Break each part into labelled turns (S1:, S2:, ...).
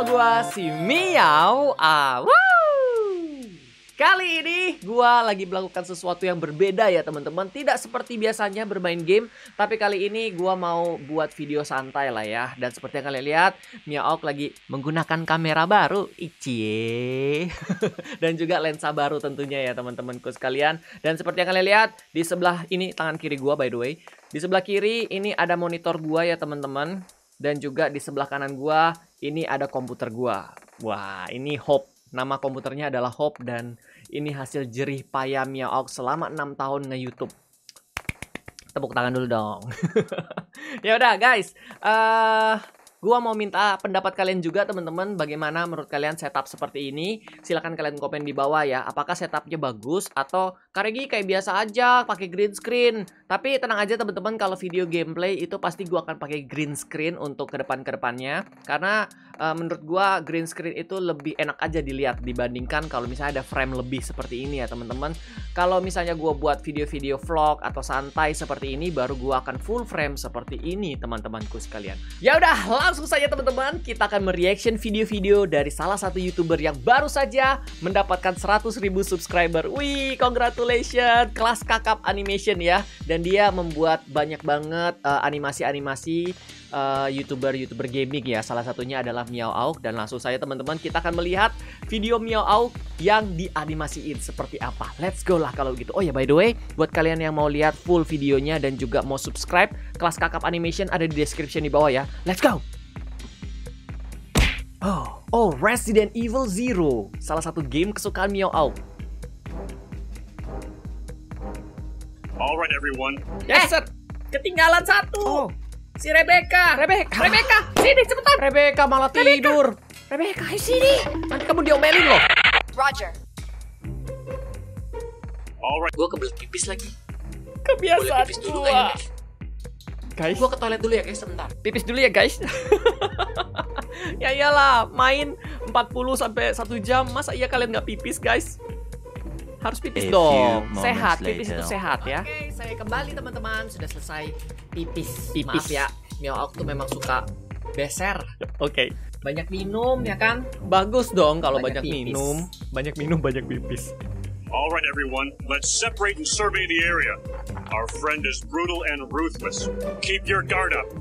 S1: sama gua si Miao. Kali ini gua lagi melakukan sesuatu yang berbeda ya teman-teman. Tidak seperti biasanya bermain game, tapi kali ini gua mau buat video santai lah ya. Dan seperti yang kalian lihat, Miao lagi menggunakan kamera baru, icie. Dan juga lensa baru tentunya ya teman-temanku sekalian. Dan seperti yang kalian lihat, di sebelah ini tangan kiri gua by the way. Di sebelah kiri ini ada monitor gua ya teman-teman. Dan juga di sebelah kanan gua ini ada komputer gua. Wah, ini Hope. Nama komputernya adalah Hope dan ini hasil jerih payah Miao selama 6 tahun nge-YouTube. Tepuk tangan dulu dong. Ya udah guys, gua mau minta pendapat kalian juga teman-teman. Bagaimana menurut kalian setup seperti ini? Silahkan kalian komen di bawah ya. Apakah setupnya bagus atau Karegi kayak biasa aja pakai green screen? Tapi tenang aja teman-teman, kalau video gameplay itu pasti gua akan pakai green screen untuk kedepannya. Karena menurut gua green screen itu lebih enak aja dilihat dibandingkan kalau misalnya ada frame lebih seperti ini ya teman-teman. Kalau misalnya gua buat video-video vlog atau santai seperti ini, baru gua akan full frame seperti ini teman-temanku sekalian. Ya udah, langsung saja teman-teman, kita akan mereaction video-video dari salah satu YouTuber yang baru saja mendapatkan 100.000 subscriber. Wih, congratulations, kelas kakap animation ya. Dan dia membuat banyak banget animasi-animasi YouTuber gaming ya. Salah satunya adalah Miao Auk. Dan langsung saja teman-teman, kita akan melihat video Miao Auk yang dianimasiin seperti apa. Let's go lah kalau gitu. Oh ya, by the way, buat kalian yang mau lihat full videonya dan juga mau subscribe, kelas kakap animation ada di description di bawah ya. Let's go. Oh, Resident Evil Zero, salah satu game kesukaan Miao Auk.
S2: Alright everyone.
S1: Yes sir.
S3: Ketinggalan satu.
S1: Oh.
S3: Si Rebecca, sini cepetan.
S1: Rebecca malah tidur.
S3: Rebecca, sini.
S1: Nanti kamu diomelin loh.
S4: Roger.
S2: Alright.
S3: Gua kebelet pipis lagi.
S1: Kebiasaan
S3: Boleh pipis dulu
S1: gua.
S3: kayaknya.
S1: Guys,
S3: Gua ke toilet dulu ya guys, sebentar.
S1: pipis dulu ya guys. Ya iyalah, main 40 sampai 1 jam, masa iya kalian nggak pipis guys? Harus pipis dong. Sehat, pipis itu sehat ya.
S3: Oke, saya kembali teman-teman, sudah selesai pipis.
S1: Pipis.
S3: Maaf ya, Miao Auk tuh memang suka beser.
S1: Oke.
S3: Banyak minum ya kan?
S1: Bagus dong kalau banyak
S3: Banyak pipis.
S1: minum. Banyak minum, banyak pipis.
S2: Alright everyone, let's separate and survey the area. Our friend is brutal and ruthless. Keep your guard up.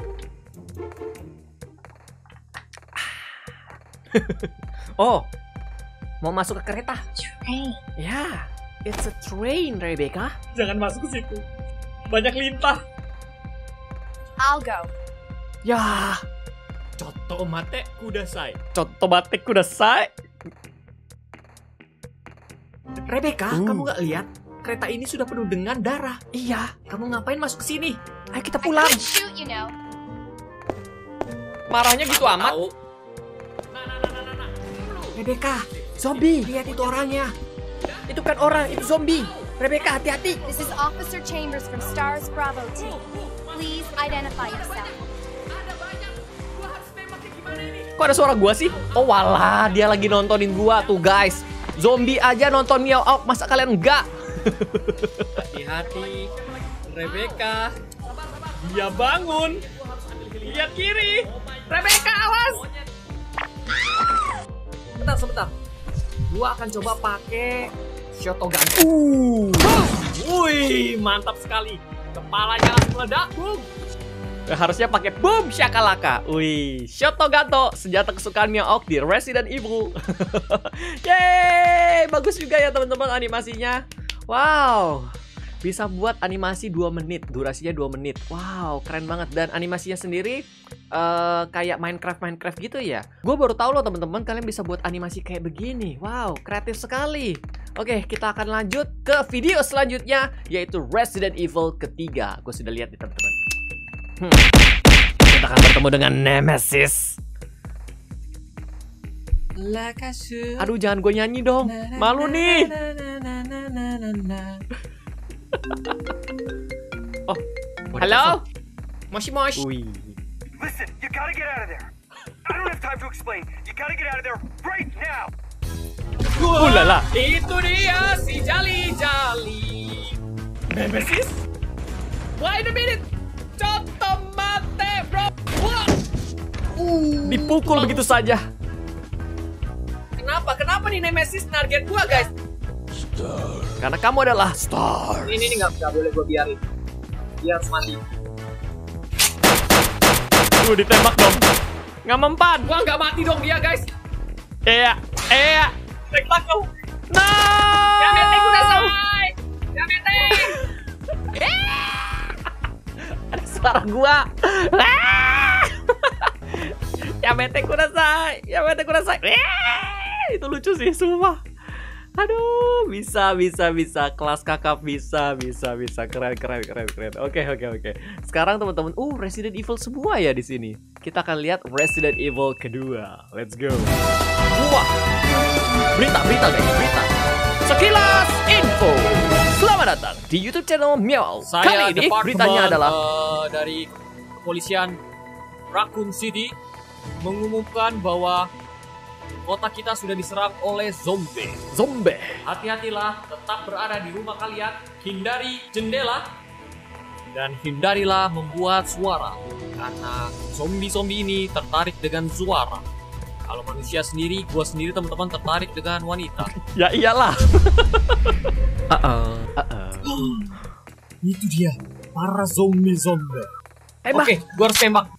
S1: Oh, mau masuk ke kereta?
S4: Train.
S1: Ya, it's a train, Rebecca.
S3: Jangan masuk ke situ. Banyak lintah.
S4: I'll go.
S1: Ya,
S3: Coto mate kudasai.
S1: contoh batik kudasai.
S3: Rebecca, kamu nggak lihat? Kereta ini sudah penuh dengan darah.
S1: Iya,
S3: Kamu ngapain masuk ke sini?
S1: ayo kita
S4: I
S1: pulang.
S4: couldn't shoot, you know.
S1: Marahnya gitu amat.
S3: Tahu. Nah. Rebecca, zombie. Lihat itu orangnya.
S1: Itu kan orang, itu zombie.
S3: Rebecca, hati-hati.
S4: This is Officer Chambers from Stars Bravo team. Please identify yourself.
S1: Kok ada suara gua sih? Oh walah, dia lagi nontonin gua tuh guys. Zombie aja nonton Miao Auk, masa kalian enggak?
S3: Hati-hati. Rebecca. Dia bangun. Lihat kiri. Rebecca, awas. Sebentar. Gua akan coba pakai shotgun. Wih, mantap sekali. Kepalanya langsung meledak. Boom.
S1: Harusnya pakai boom shakalaka. Wih, Shotogato, senjata kesukaan Miao Auk di Resident Evil. Yeay, bagus juga ya teman-teman animasinya. Wow, bisa buat animasi 2 menit, durasinya 2 menit. Wow, keren banget. Dan animasinya sendiri kayak Minecraft gitu ya. Gue baru tahu loh teman-teman, kalian bisa buat animasi kayak begini. Wow, kreatif sekali. Oke, kita akan lanjut ke video selanjutnya, yaitu Resident Evil ketiga. Gue sudah lihat nih teman-teman. Kita akan bertemu dengan Nemesis. Aduh, jangan gue nyanyi dong. Malu nih. Oh, halo?
S3: Moshi.
S1: Wih.
S5: Listen, you gotta get out of there. I don't have time to explain. You gotta get out of there right now.
S1: Ulala.
S3: Itu dia si Jali. Nemesis? Wait a minute. Contoh mate, bro. Wah.
S1: Dipukul begitu saja.
S3: Kenapa nih Nemesis target gua, guys?
S1: Karena kamu adalah star.
S3: Ini nggak boleh gua biarin. Dia harus mati.
S1: Ditembak dong. Nggak mempan.
S3: Gua nggak mati dong dia, guys.
S1: Iya.
S3: Tembak kau.
S1: No.
S3: Ya meteng udah selesai. Ya meteng.
S1: Ada suara gua. Yamete kudasai. Itu lucu sih, sumpah. Aduh, bisa. Kelas kakap bisa. Keren. Oke. Sekarang teman-teman, Resident Evil semua ya di sini. Kita akan lihat Resident Evil kedua. Let's go. Wah. Berita guys. Sekilas info. Selamat datang di YouTube channel Meow. Kali ini beritanya adalah
S3: dari kepolisian Raccoon City mengumumkan bahwa kota kita sudah diserang oleh zombie. Hati-hatilah, tetap berada di rumah kalian, hindari jendela, dan hindarilah membuat suara. Karena zombie ini tertarik dengan suara. Kalau manusia sendiri, gua sendiri teman-teman tertarik dengan wanita.
S1: Ya iyalah.
S3: Itu dia, para zombie.
S1: Tembak.
S3: Oke, gua harus tembak.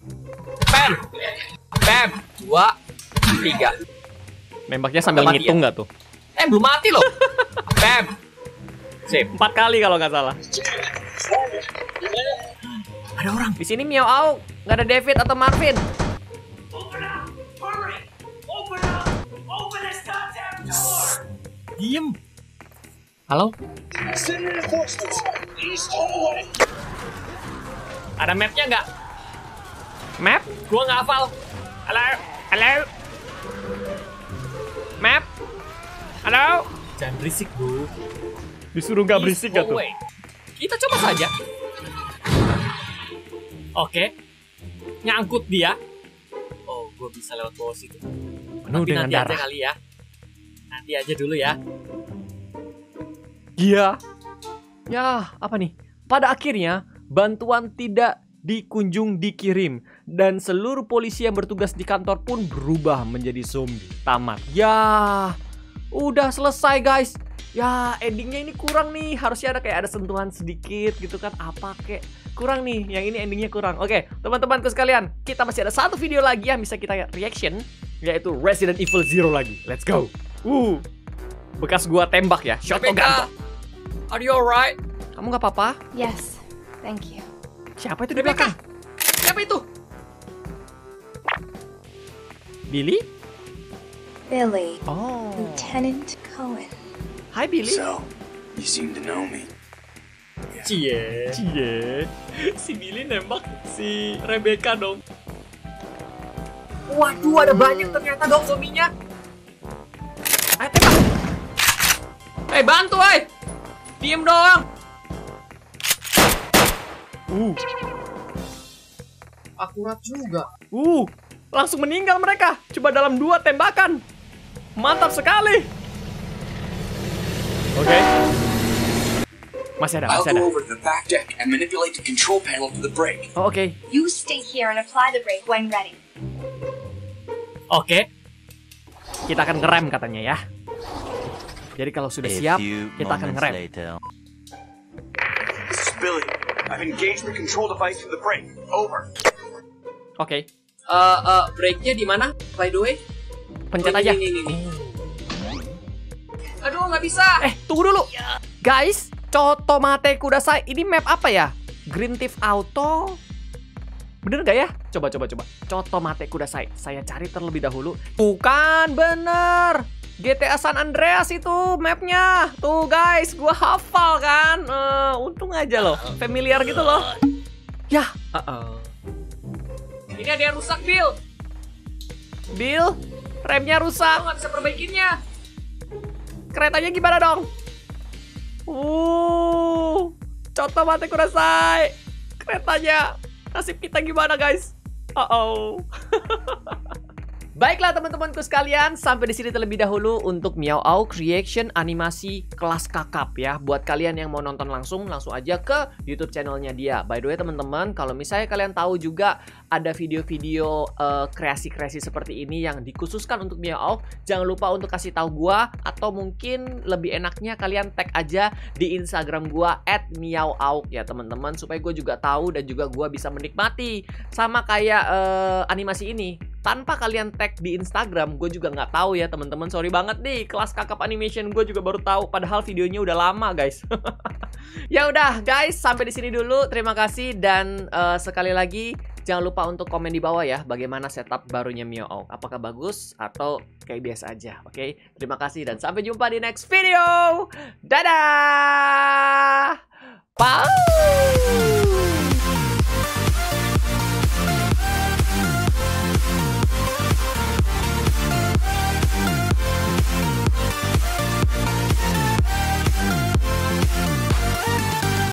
S3: Pem, 2, 3.
S1: Nembaknya sambil
S3: Mati
S1: ngitung
S3: ya?
S1: nggak tuh?
S3: Belum mati loh. Pem. Sip.
S1: 4 kali kalau nggak salah.
S3: Ada orang.
S1: Di sini Meow Au, nggak ada David atau Marvin.
S3: Diem. Halo? Ada mapnya nggak?
S1: Map?
S3: Gua nggak hafal.
S1: Halo. Map? Halo?
S3: Jangan berisik, bro.
S1: Disuruh nggak berisik nggak tuh?
S3: Hallway. Kita coba saja. Oke. Nyangkut dia. Oh, gua bisa lewat bawah situ.
S1: Penuh dengan
S3: nanti aja
S1: darah.
S3: kali ya. Nanti aja dulu ya.
S1: Iya. Ya, apa nih? Pada akhirnya, bantuan tidak dikirim. Dan seluruh polisi yang bertugas di kantor pun berubah menjadi zombie. Tamat. Ya, udah selesai guys. Ya, endingnya ini kurang nih. Harusnya ada sentuhan sedikit gitu kan. Apa kek? Kurang nih, yang ini endingnya kurang. Oke, teman-temanku sekalian, kita masih ada satu video lagi yang bisa kita reaction, yaitu Resident Evil Zero lagi. Let's go. Bekas gua tembak ya, Shotogun.
S3: Rebecca, are you alright?
S1: Kamu nggak apa-apa?
S4: Yes, thank you.
S1: Siapa itu di
S3: Rebecca,
S1: belakang?
S3: siapa itu?
S1: Billy?
S4: Billy,
S1: Oh.
S4: Lieutenant Cohen.
S1: Hai Billy.
S6: So, you seem to know me.
S3: Cie.
S1: Si Billy nembak si Rebecca dong.
S3: Waduh, ada banyak ternyata dong zombinya.
S1: Ayo tembak.
S3: Bantu, diem doang. Akurat juga.
S1: Langsung meninggal mereka. Coba dalam 2 tembakan. Mantap sekali. Oke. Masih ada.
S6: I'll go over to the back deck and manipulate the control panel to the brake.
S1: Oh, oke.
S4: You stay here and apply the brake when ready.
S3: Oke.
S1: Kita akan ngerem katanya ya. Jadi kalau sudah siap, kita akan ngerem.
S5: This is Billy. I've engaged the control device for the brake. Over.
S1: Oke.
S3: Brake-nya di mana? By the way?
S1: Pencet aja.
S3: Ini. Aduh, nggak bisa.
S1: Tunggu dulu. Guys, Cotomate Kudasai. Ini map apa ya? Green Thief Auto. Bener gak ya? Coba. Cotomate Kudasai. Saya cari terlebih dahulu. Bukan, bener. GTA San Andreas itu mapnya. Tuh guys, gua hafal kan. Untung aja loh. Familiar gitu loh. Yah.
S3: Ini ada yang rusak, Bill.
S1: Bill, remnya rusak.
S3: Lo nggak bisa perbaikinnya.
S1: Keretanya gimana dong? Cotomate Kudasai. Keretanya. Nasib kita gimana guys? Baiklah teman-temanku sekalian, sampai di sini terlebih dahulu untuk Meow Auk reaction animasi kelas kakap ya. Buat kalian yang mau nonton langsung aja ke YouTube channelnya dia. By the way teman-teman, kalau misalnya kalian tahu juga ada video-video kreasi-kreasi seperti ini yang dikhususkan untuk Meow Auk, jangan lupa untuk kasih tahu gua, atau mungkin lebih enaknya kalian tag aja di Instagram gua @meowauk ya teman-teman, supaya gue juga tahu dan juga gua bisa menikmati sama kayak animasi ini. Tanpa kalian tag di Instagram, gue juga nggak tahu ya teman-teman. Sorry banget nih, kelas kakap animation gue juga baru tahu. Padahal videonya udah lama guys. Ya udah guys, sampai di sini dulu. Terima kasih dan sekali lagi jangan lupa untuk komen di bawah ya, bagaimana setup barunya Meow Auk. Apakah bagus atau kayak biasa aja? Oke, terima kasih dan sampai jumpa di next video. Dadah.